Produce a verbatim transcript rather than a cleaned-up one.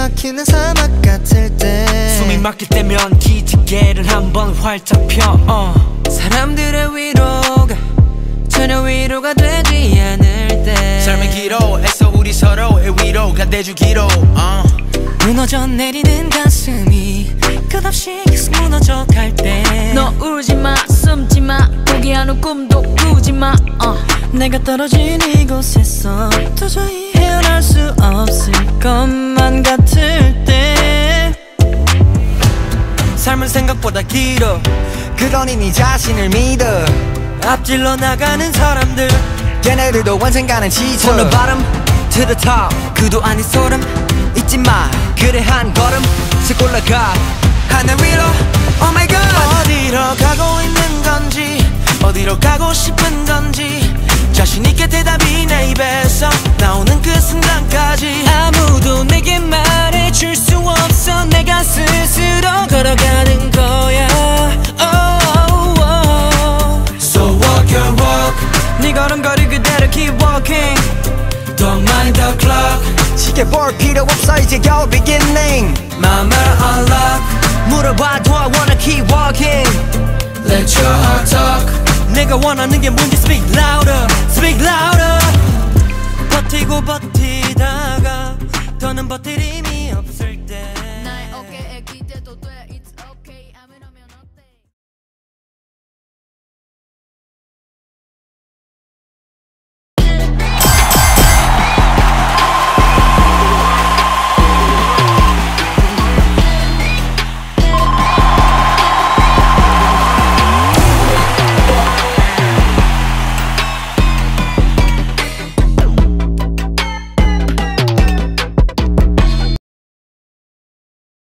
막히는 사막 같을 때 숨이 막힐 때면 기지개를 한번 활짝 펴 어. 사람들의 위로가 전혀 위로가 되지 않을 때 삶의 기로 애써 우리 서로의 위로가 돼주기로 어. 무너져 내리는 가슴이 끝없이 계속 무너져 갈 때 너 울지마 숨지마 포기하는 꿈도 꾸지마 어. 내가 떨어진 이곳에서 도저히 헤어날 수 없을 것만 같을 때 삶은 생각보다 길어 그러니 네 자신을 믿어 앞질러 나가는 사람들 걔네들도 언젠가는 지쳐 From the bottom to the top 그도 아닌 소름 잊지 마 그래 한 걸음 씩 올라가 하늘 위로 Oh my God 어디로 가고 있는 건지 어디로 가고 싶은 건지 자신 있게 대답이 내 입에서 나오는 그 순간까지 아무도 내게 말해줄 수 없어 내가 스스로 걸어가는 거야 oh, oh, oh. So walk your walk 네 걸음걸이 그대로 keep walking Don't mind the clock 시계 볼 필요 없어 이제 겨우 beginning 맘을 unlock 물어봐도 I wanna keep walking Let your heart talk 내가 원하는 게 뭔지 speak louder speak louder 버티고 버티다가 더는 버티리